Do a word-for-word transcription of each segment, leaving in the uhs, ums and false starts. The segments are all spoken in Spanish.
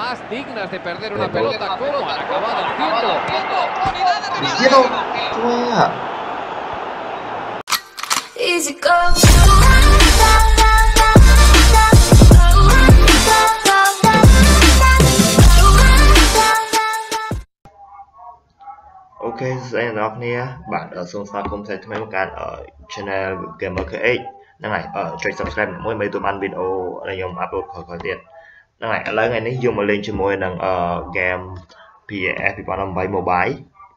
Más dignas de perder una pelota como han acabado haciendo. Hicieron. Easy go. Ok, xin chào các bạn, bạn ở xuống sao không thể thấy một cái ở channel Gamer ca ích. Đang này ở chơi subscribe mỗi mấy tụi ăn video đây dùng upload khỏi khỏi tiền. Đang này lấy ngày này dùng mà lên cho môi đang ở game pê ép pê năm bảy mobile.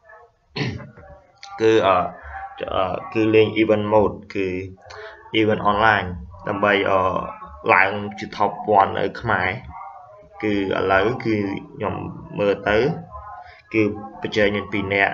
Cứ ở cứ lên event mode cứ event online đâm bay ở lại chữ top one ở Khmer cứ ở lấy cứ nhóm mơ tới cứ bây giờ nhân pin nè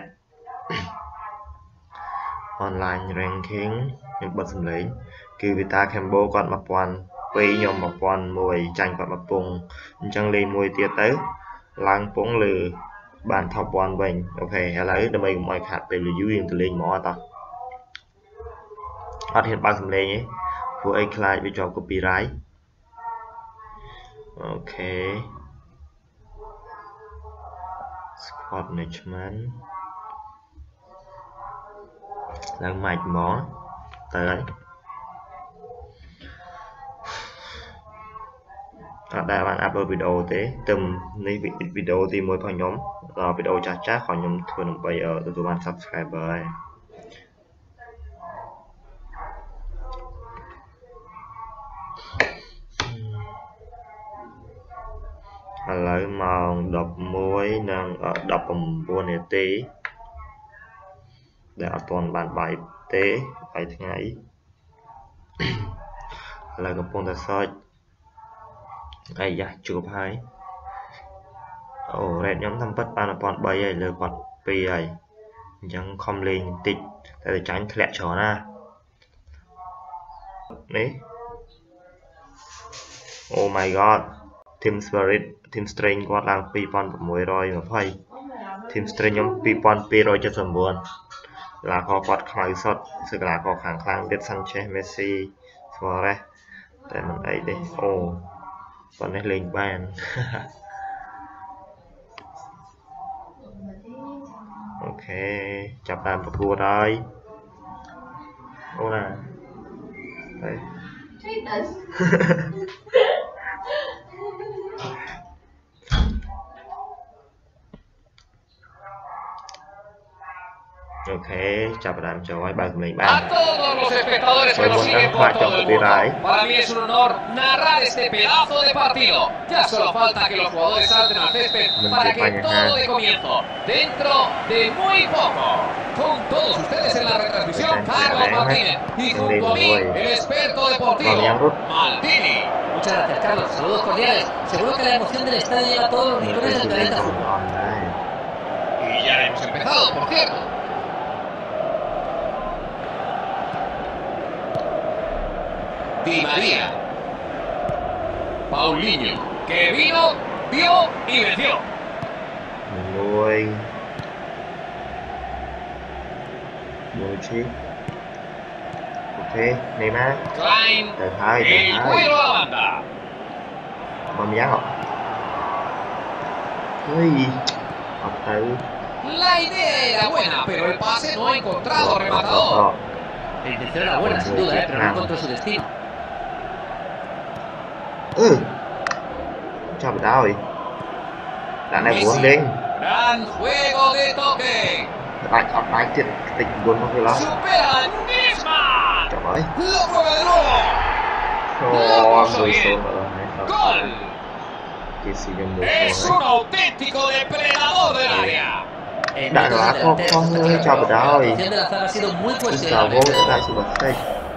online ranking những bật sầm lấy cứ Vita Cambo còn một quan quay nhóm một quan mùi tranh còn một vùng chẳng lên mùi tiết tới lang phóng lừ bàn top one bình ok hãy lấy đâm bay mọi khát từ lì dưới từ lên mỏ ta phát hiện ba sầm lấy nhé của A Clyde bị cho copyright ok squad managementឡើងម៉ាច់ហ្មងទៅហើយអត់ដែលបានអាប់ឡូតវីដេអូទេទៅនេះវីដេអូទីមួយរបស់ខ្ញុំដល់វីដេអូចាស់ចាស់របស់ខ្ញុំធ្វើដើម្បីទទួលបាន subscriber ហើយឥឡូវម៉ោងដប់មួយនិងដប់៩នាទីដែលអត់ទាន់បានបាយទេបាយថ្ងៃឥឡូវកំពុងតែសើចអាយ៉ាជួបហើយអូ rate ខ្ញុំតាមពិតបានmột nghìn ba trămហើយលើគាត់ពីរហើយអញ្ចឹងខំលេងបន្តិចតែតែចាញ់ធ្លាក់ច្រើនណានេះ Oh my god team spirit team strength គាត់ឡើងtwo thousand six hundred twenty team strength ខ្ញុំtwo thousand two hundred seventy-nineកីឡាករគាត់ខ្មៅសុទ្ធសិកីឡាករខាងខ្លាំងទៀត Sanchez Messi Suarez តែមិនអីទេអូគាត់នេះលេងបានអូខេចាប់តាមប្រកួតហើយអូណាហើយOkay,ចាប់ចូលហើយបើកលេងបាន A todos los espectadores que nos siguen por todo el mundo. Para mí es un honor narrar este pedazo de partido. Ya solo falta que los jugadores salten al césped para que todo dé comienzo. Dentro de muy poco. Con todos ustedes en la retransmisión, Carlos Martínez. Y junto a mí, el experto deportivo, Maldini. Muchas gracias, Carlos. Saludos cordiales. Seguro que la emoción del estadio llega a todos los rincones del planeta. Y ya hemos empezado, por cierto. Di María, Paulinho, que vino, vio y venció. Muy, muy chic. Ok, Neymar. Klein, Từ hai, từ el hai. cuero a la banda. Bấm dáng hả? Ui, học từ. La idea era buena, pero el pase no ha encontrado rematador. La intención era buena, sin duda, ¿eh? Pero no encontró su destino. Ừ, cho bị đau rồi. Đàn này muốn lên. Gran juego de toque. Đánh, đánh, đánh thiệt tình buồn không phải lo. Supera Griezmann. Trời ơi. Lo prueba de nuevo. Ồ, người xuống rồi. Gol. Cái gì gần người Es xuống un auténtico depredador del área. Đã nói không, không ơi, cho bị đau rồi. La de la zaga ha sido muy Sao cuestionable. vô đã sự bật tay.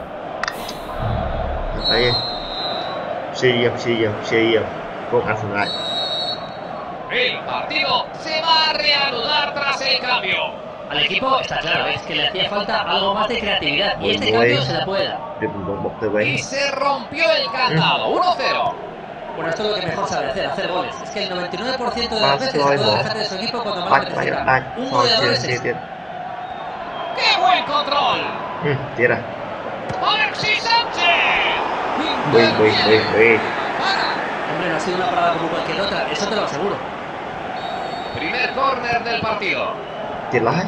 Đây. Suy dầm, suy dầm, suy dầm. Vô ăn phần lại. El partido se va a reanudar tras el cambio. Al equipo está claro, es que le hacía falta algo más de creatividad y este cambio se la puede dar. Đừng một một từ bên. Y se rompió el candado. uno cero. Bueno, esto es lo que mejor sabe hacer, hacer goles. Es que el noventa y nueve por ciento de las Más veces gol, puede ¿no? dejar de su equipo cuando más Bạch, lo bạch, necesita. bạch. Un Thôi, goleador tiền, es tiền, eso. tiền. ¡Qué buen control! Ừ, tiền à. Alexis Sánchez. Bùi, bùi, bùi, bùi. Hombre, no sido una parada como cualquier otra, eso te lo aseguro. Primer córner del partido. Tiệt lái.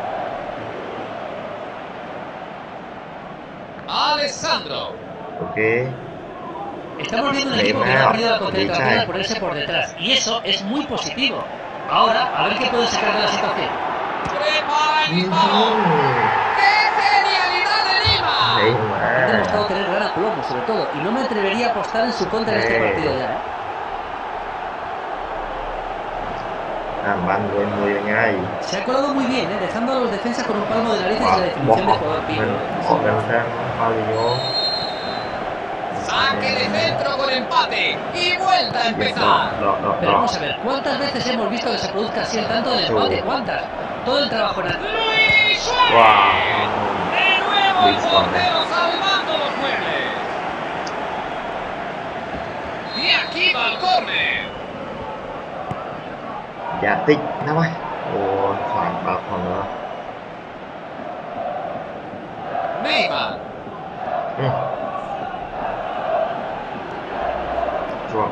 Alessandro. Ok. Estamos viendo un equipo que no ha perdido la concentración al ponerse por detrás. Y eso es muy positivo. Ahora, a ver qué pueden sacar de la situación. Prepara el disparo. ¡Qué genialidad de Lima! Han Neymar. demostrado tener gran aplomo, sobre todo. Y no me atrevería a apostar en su contra en este partido ya, ¿eh? Làm bắn với người ngay. Se ha colado muy bien, ¿eh? Dejando a los defensas con un palmo de narices Wow. en la definición de jugador Mình pico. họ đang sang Fabio. Saque de centro con empate y vuelta a Đó, empezar. đó, đó, Pero đó. vamos a ver, ¿cuántas veces hemos visto que se produzca así el tanto del empate? ¿Cuántas? Todo el trabajo en el... Luis Suárez. Wow. De nuevo el Luis Suárez. portero salvando los muebles. Y aquí va el córner. Dạ tích năm ơi. Ồ, khoảng ba khoảng nữa. Neymar. Ừ. Chuột.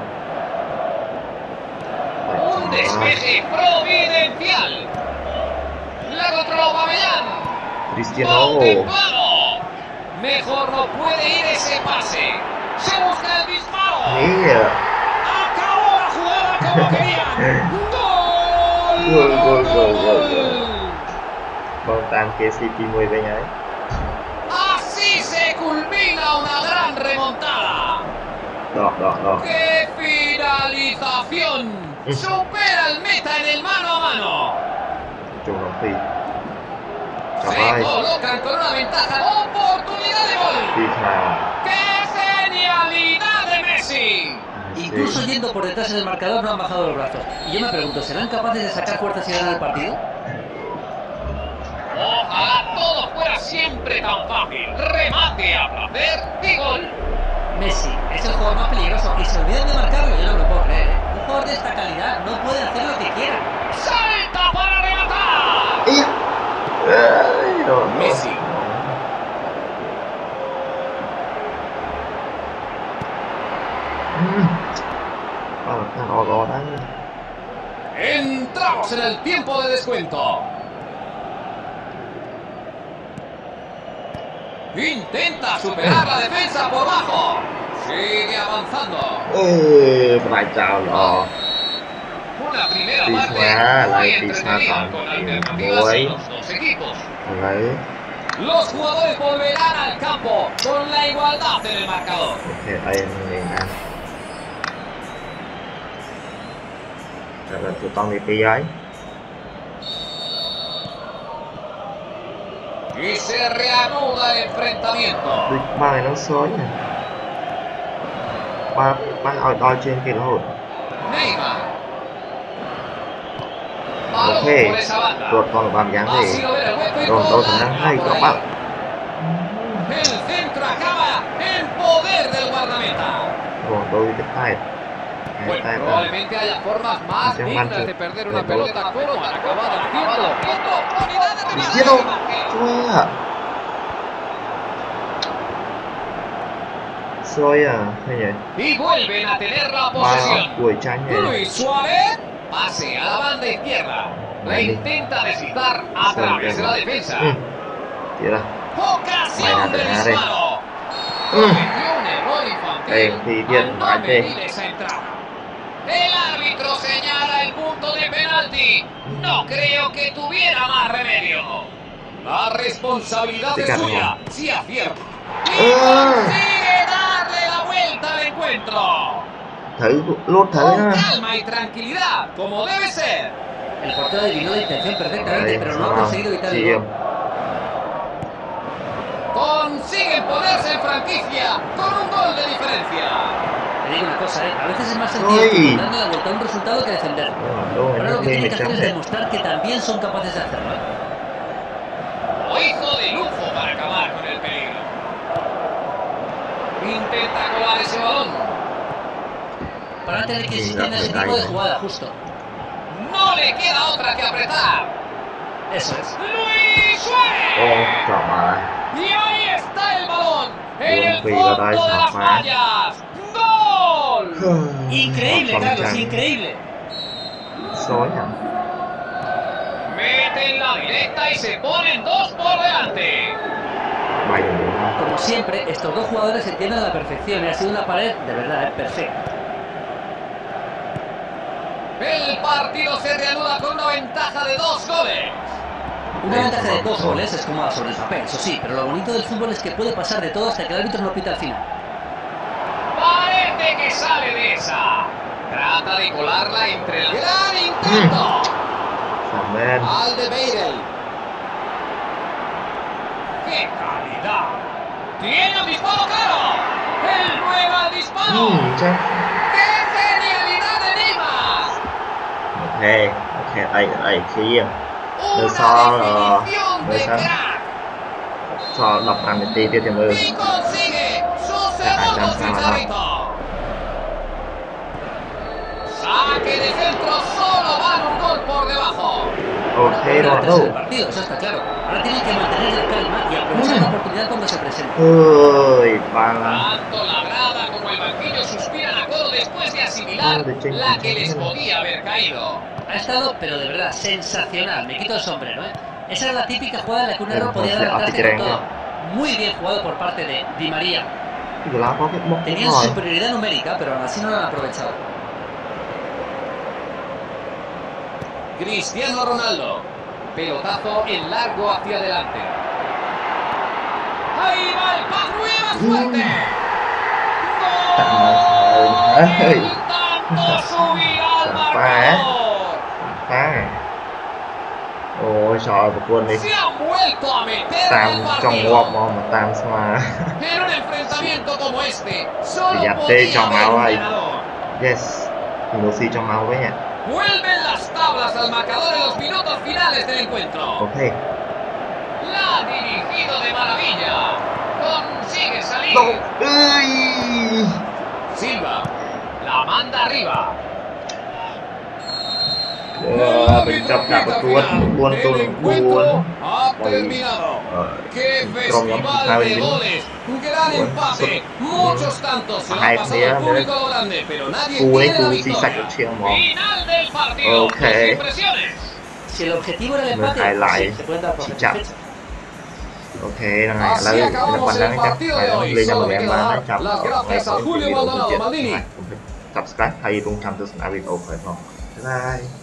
Un despeje providencial. La controló Pabellán. Cristiano. Contemplado. Mejor no puede ir ese pase. Se busca el disparo. Nè. Acabó la jugada como querían. ¡Gol! Gol, gol, gol, gol, gol. Vâng, tam kia City mười bên ấy. Así se culmina una gran remontada. Đó, đó, đó. ¡Qué finalización! Supera al meta en el mano a mano. Chung lòng phi. Chào Se ơi. colocan con una ventaja. ¡Oportunidad de gol! Phi thà. ¡Qué genialidad de Messi! Incluso yendo por detrás en el marcador no han bajado los brazos. Y yo me pregunto, ¿serán capaces de sacar fuerzas y ganar el partido? Ojalá todo fuera siempre tan fácil. Remate a placer y gol. Messi es el jugador más peligroso y se olvidan de marcarlo, yo no me lo puedo creer, ¿eh? Un jugador de esta calidad no puede hacer lo que quiera. ¡Salta para rematar! Ý. Ê, đồ, đồ. Messi. Ừ. Ờ, thằng đó đó đấy. Entramos en el tiempo de descuento. Intenta superar la defensa por bajo. Sigue avanzando. Ê, bài chào đó. Una primera Pizza, parte la muy pizza entretenida con con el alternativas buey. en los dos equipos. Đấy. Los jugadores volverán al campo con la igualdad en el marcador. Ok, đây mình ăn. Rồi là tụi con đi tí ấy. Y se reanuda el enfrentamiento. Đi ba này nó xối nè. Ba ba hỏi đo trên kia nó hụt. Neymar. Balón Ok, por esa banda. ruột còn làm dáng Ha gì. sido ver el hueco y Rồi tôi cũng toda đang hay por các ahí. bạn. El centro acaba en poder del guardameta. Rồi tôi tiếp tay. Hai Bueno, tay ta. probablemente haya formas más Se dignas mancha. de perder De una gol. pelota como han acabado haciendo. Oportunidad de Cristiano. remate. Chua. Xôi à, hay nhỉ? Y vuelven a tener la Ba posesión. đuổi tranh nhỉ? Luis Suárez pase a la banda izquierda. La intenta deslizar a través de la defensa. Ừ. Tira. Ocasión del Buena, disparo. Ừ. Cometió un error infantil Ey, sí, bien, al no vale. medir esa entrada. El árbitro señala el punto de penalti. No creo que tuviera más remedio. La responsabilidad Sí, es claro. suya. Si acierta. Y Ah. consigue darle la vuelta al encuentro. Thấy lốt thấy Con ha. calma y tranquilidad, como debe ser. El portero adivinó la intención perfectamente, Đấy, pero no ha sao conseguido evitar el Chị gol. Consiguen ponerse en franquicia con un gol de diferencia. Te digo una cosa, ¿eh? A veces es más sencillo Uy. darle la vuelta a un resultado que defenderlo. Đâu Ahora mà lo nó que lên tienen một que hacer trăm es đấy. demostrar que también son capaces de hacerlo, ¿eh? Lo hizo de lujo para acabar con el peligro. Intenta colar ese balón. Para tener que insistir en Sí, ese claro, tipo de claro. jugada, justo. No le queda otra que apretar. Eso es. Luis Suárez. Ô, trời ơi. Y ahí está el balón. En Buen el pegada fondo de esa, las man. mallas. ¡Gol! Increíble, Carlos, increíble. Soy hả? Meten la directa y se ponen dos por delante. Vaya, ¿no? Como siempre, estos dos jugadores se entienden a la perfección y ha sido una pared de verdad, ¿eh? Perfecta. El partido se reanuda con una ventaja de dos goles. Una ventaja de dos goles es cómoda sobre el papel, eso sí, pero lo bonito del fútbol es que puede pasar de todo hasta que el árbitro no pita al final. Parece que sale de esa. Trata de colarla entre la... ¡Gran intento! Samen. Alderweireld. ¡Qué calidad! ¡Tiene un disparo claro! ¡El nuevo disparo! Ừ, chắc. ¡Qué genialidad de Neymar! Ok, ok, đây, đây, khi Una sao, definición rồi de sao? crack. cho đọc hàng tí tiếp theo mơ. Y consigue su segundo chicharrito. Saque de centro, solo van un gol por debajo. Ok, El rồi tercer đâu. partido, eso está claro. Ahora tienen que mantener la calma y aprovechar la oportunidad cuando se presente. Ơi, ba là Tanto la grada como el banquillo suspiran a coro después de asimilar la que les podía haber caído. Ha estado, pero de verdad, sensacional. Me quito el sombrero, ¿eh? Esa es la típica jugada en la que un error podía dar al traste con todo. Muy bien jugado por parte de Di María. lá có cái bóng Tenían rồi. superioridad numérica, pero aún así no lo han aprovechado. Cristiano Ronaldo. Pelotazo en largo hacia adelante. Ahí va el pase, muy fuerte. ¡Gol! Intentando subir al marcador. Phá. Ôi trời, một quân đi. Se han vuelto a meter Tam en el trong partido. ngọc mà mà tam sao mà. En un enfrentamiento como este, solo Ya te podía trong haber máu un ơi. ganador. Yes. Messi trong máu đấy nhỉ. Vuelven las tablas al marcador en los minutos finales del encuentro. Ok. La ha dirigido de maravilla. Consigue salir. Đâu. Ơi. Silva. La manda arriba. Ờ, mình gặp cả một tuôn, buôn El tuôn, encuentro buôn. ha Bởi terminado. ờ, ¡Qué trong nhóm festival hai de bên lính. goles! ¡Gran empate! Muchos tantos se lo ha Hai pasado phía el nữa. público grande, pero nadie Cú đấy, tiene la cú xì sạch victoria. của chiếc mỏ. Final del partido. Ok. Tus impresiones. Si el objetivo era el Me empate, cae la- sí, se pueden dar por chỉ chậm. satisfechos. Ok, là này Así là là acabamos quán el đang chắc partido phải de hoy. lên cho Solo một me em queda bán dar hai trăm las gracias a Julio Maldonado Maldini. subscribe hay luôn trăm tôi sẽ video phải không? Bye bye.